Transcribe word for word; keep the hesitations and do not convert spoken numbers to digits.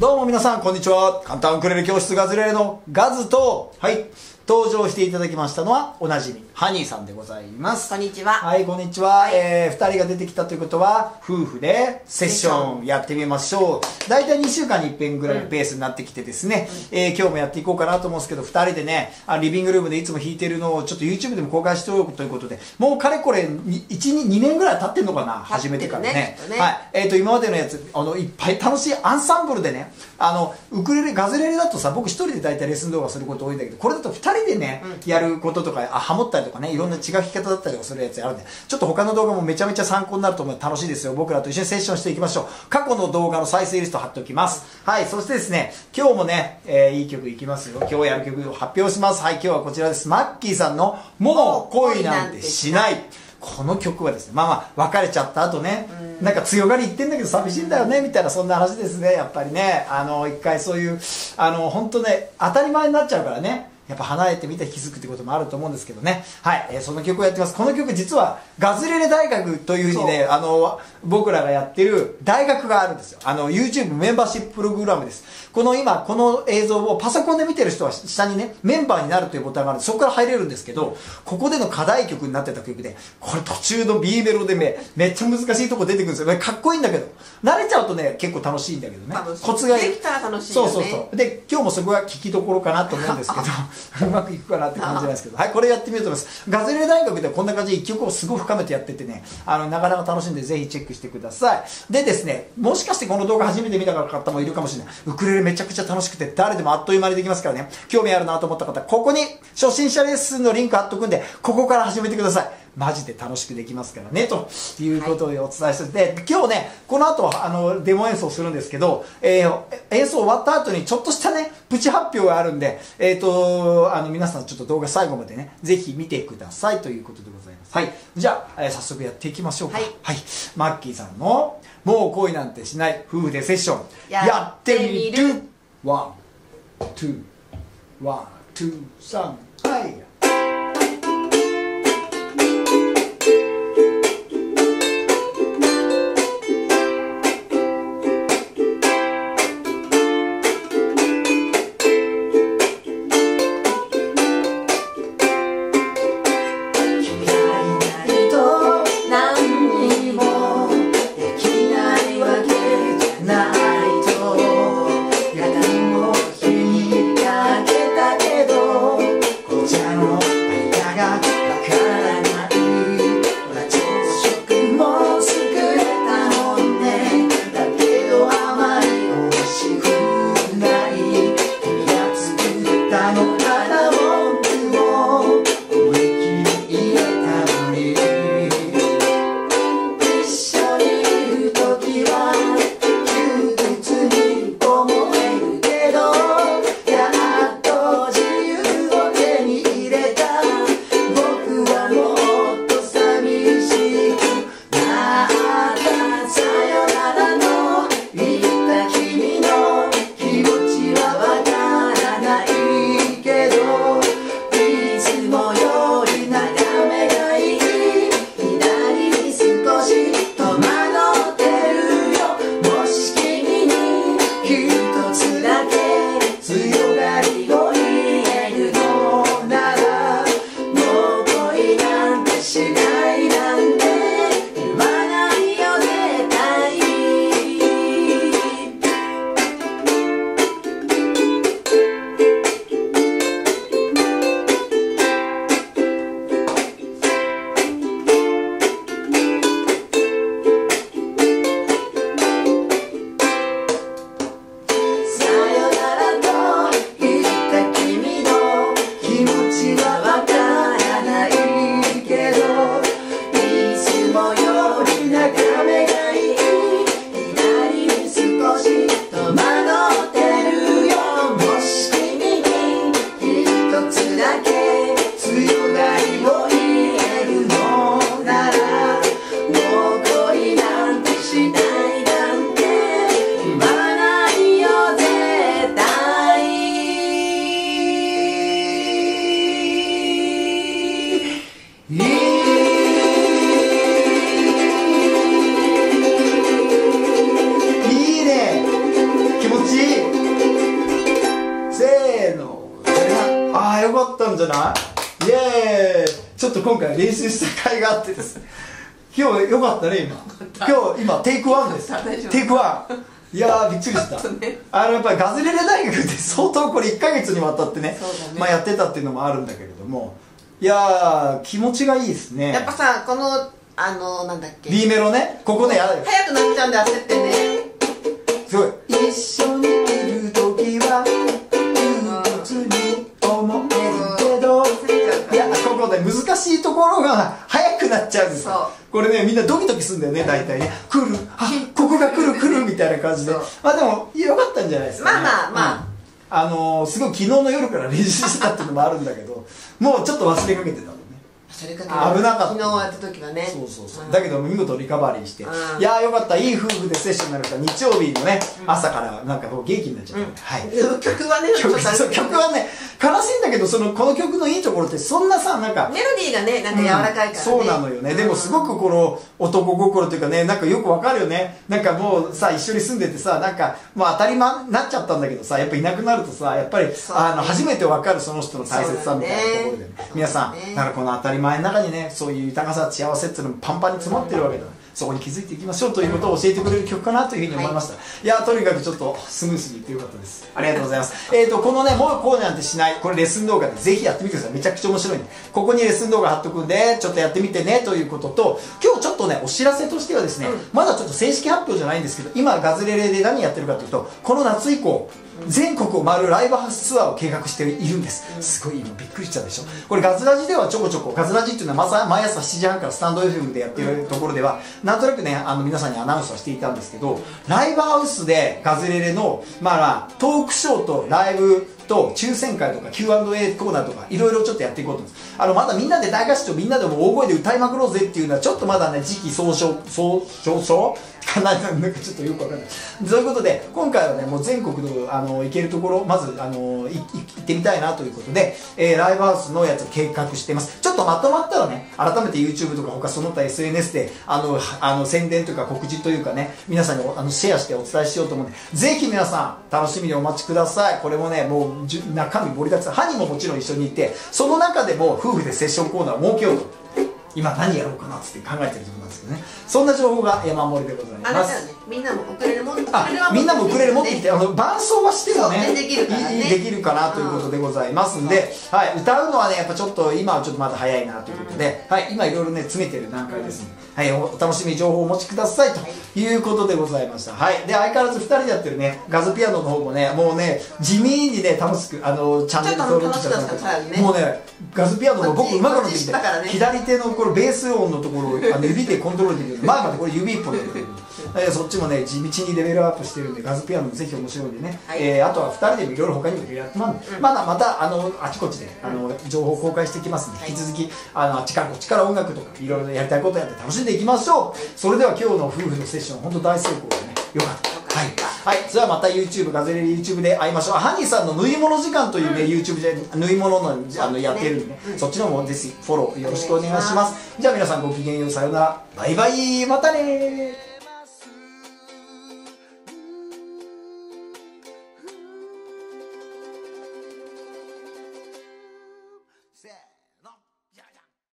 どうも皆さんこんにちは。簡単ウクレレ教室ガズレレのガズと、はい、登場していただきましたのはおなじみハニーさんでございます。 こんにちは。 はい、こんにちは。はい、えー、ふたりが出てきたということは夫婦でセッションやってみましょう。だいたいにしゅうかんにいっぺんぐらいのペースになってきてですね、うん、えー、今日もやっていこうかなと思うんですけど、ふたりでね、あリビングルームでいつも弾いてるのをちょっと YouTube でも公開しておくということで、もうかれこれいち、にねんぐらい経ってんのかな、始めてからね。ねはい、えーと今までのやつあのいっぱい楽しいアンサンブルでね、あのウクレレガズレレだとさ、僕一人で大体レッスン動画すること多いんだけど、これだとふたりでね、うん、やることとか、あハモったりとかね、いろんな違う弾き方だったりとかするやつあるんで、ちょっと他の動画もめちゃめちゃ参考になると思うので楽しいですよ。僕らと一緒にセッションしていきましょう。過去の動画の再生リスト貼っておきます。はい、そしてですね、今日もね、えー、いい曲いきますよ。今日やる曲を発表します。はい、今日はこちらです。マッキーさんのもう恋なんてしない。この曲はですね、まあまあ別れちゃった後ね、なんか強がり言ってんだけど寂しいんだよねみたいな、そんな話ですね。やっぱりね、あの一回そういうあの本当ね、当たり前になっちゃうからね、やっぱ離れてみて気づくってこともあると思うんですけどね。はい、えー、その曲をやってます。この曲実はガズレレ大学というふうにね、あの僕らがやってる大学があるんですよ。あの YouTube メンバーシッププログラムです。この今この映像をパソコンで見てる人は下にね、メンバーになるというボタンがあるんで、そこから入れるんですけど、ここでの課題曲になってた曲で、これ途中の B メロでめめっちゃ難しいとこ出てくるんですよ。かっこいいんだけど、慣れちゃうとね結構楽しいんだけどね、コツができたら楽しいよね。 そうそうそう。で今日もそこが聞きどころかなと思うんですけどうまくいくかなって感じなんですけど、はい、これやってみようと思います。ガズレレ大学ではこんな感じでいっきょくをすごい深めてやっててね、あのなかなか楽しんでぜひチェックしてください。でですね、もしかしてこの動画初めて見た方もいるかもしれない。ウクレレめちゃくちゃ楽しくて誰でもあっという間にできますからね、興味あるなと思った方、ここに初心者レッスンのリンク貼っとくんで、ここから始めてください。マジで楽しくできますからね、ということをお伝えしてて、はい、今日ね、この後あのデモ演奏するんですけど、えー、演奏終わった後にちょっとしたね、プチ発表があるんで、えーと、あの皆さんちょっと動画最後までね、ぜひ見てくださいということでございます。はい、じゃあ、えー、早速やっていきましょうか。はい、はい、マッキーさんのもう恋なんてしない夫婦でセッションやってみる。ワン、ツー、ワン、ツー、サン、はい。しないなんて言わないよね。 んじゃない？イエーイ。ちょっと今回練習した甲斐があってですね、今日よかったね。今今日今テイクワンです。テイクワン。いやーびっくりした。あのやっぱりガズレレ大学って相当これいっかげつにわたってね、まあやってたっていうのもあるんだけれども、いやー気持ちがいいですね。 やっぱさ、このあのなんだっけ B メロね、ここでやる。 早くなっちゃうんで焦ってね。 すごい。一緒にいるときは憂鬱に思えるけど、いやここで難しいところが早くなっちゃうんですよ。これねみんなドキドキするんだよね、大体ね。来る、あここが来る来るみたいな感じで、まあでもよかったんじゃないですかね。 まあまあまあ、 うん、あのー、すごい昨日の夜から練習してたっていうのもあるんだけど、もうちょっと忘れかけてたのね。 それか危なかった。 昨日やった時はね。 そうそうそう、うん、だけど見事リカバリーして、 うん、 いやーよかった。いい夫婦でセッションになるから日曜日のね、うん、朝からなんかこう元気になっちゃった、ね、うん、はい。曲はね曲, そう曲はね悲しいんだけど、そのこの曲のいいところってそんなさ、なんかメロディーがねなんか柔らかいからね、うん、 そうなのよね、うん、でもすごくこの男心というかね、なんかよくわかるよね。なんかもうさ一緒に住んでてさ、なんかもう当たり前になっちゃったんだけどさ、やっぱいなくなるとさ、やっぱり、ね、あの初めてわかるその人の大切さみたいなところで、ね、皆さん、ね、だからこの当たり前の中にね、そういう豊かさ幸せっていうのもパンパンに詰まってるわけだ、うん、そこに気づいていきましょうということを教えてくれる曲かなというふうに思いました、はい、いやとにかくちょっとスムーズにいってよかったです。ありがとうございますえーとこのね、もうこうなんてしない、これレッスン動画でぜひやってみてください。めちゃくちゃ面白いんで、ここにレッスン動画貼っとくんでちょっとやってみてねということと、今日ちょっとねお知らせとしてはですね、うん、まだちょっと正式発表じゃないんですけど、今ガズレレで何やってるかというと、この夏以降全国を回るライブハウスツアーを計画しているんです。すごい今びっくりしちゃうでしょ。これガズラジではちょこちょこ、ガズラジっていうのは毎朝しちじはんからスタンド エフエム でやってるところではなんとなくね、あの皆さんにアナウンスはしていたんですけど、ライブハウスでガズレレのまあまあトークショーとライブと抽選会とか キューアンドエー コーナーとかいろいろちょっとやっていこうと思います。あのまだみんなで大合唱、みんなでも大声で歌いまくろうぜっていうのはちょっとまだね時期尚早早々かな、なんかちょっとよくわかんない。そういうことで今回はねもう全国のあの行けるところまずあのいい行ってみたいなということで、えー、ライブハウスのやつを計画しています。ちょっとまとまったらね改めて YouTube とか他その他 エスエヌエス であのあの宣伝というか告知というかね、皆さんにあのシェアしてお伝えしようと思うんで、ぜひ皆さん楽しみにお待ちください。これもねもう中身盛りだくさん、ハニももちろん一緒にいて、その中でも夫婦でセッションコーナーを設けようと今何やろうかなって考えてるところなんですけどね。そんな情報が山盛りでございます。 あなたはね、みんなもウクレレ持って、 あ、みんなもウクレレ持ってきて、あの伴奏はしてもね、 できるからね、 できるかなということでございますんで、はい、歌うのはねやっぱちょっと今はちょっとまだ早いなということで、はい、今いろいろね詰めてる段階ですので、はい、お楽しみに情報をお持ちくださいということでございました。はい、で相変わらずふたりでやってるねガズピアノの方もね、もうね地味にね楽しくあのチャンネル登録してください。もうねガズピアノも僕うまくなってきて、左手のこれベース音のところをあの指でコントロールできる。前までこれ指一本でやってる。えー、そっちもね地道にレベルアップしてるんで、ガズピアノもぜひ面白いんでね、はい、えー、あとはふたりでもいろいろ他にもいろいろやってますんで、うん、まだまたあのあちこちであの情報公開していきますんで、引き続きあのあっちからこっちから音楽とかいろいろやりたいことやって楽しんでいきましょう。それでは今日の夫婦のセッション本当大成功でね、よかった。はい、はい、それではまた YouTube ガズレレ YouTube で会いましょう。ハニーさんの縫い物時間というね、うん、YouTube で縫い物のあのやってるんでね、うん、そっちの方もぜひフォローよろしくお願いします。じゃあ皆さんごきげんよう、さようなら、バイバイ、またねー。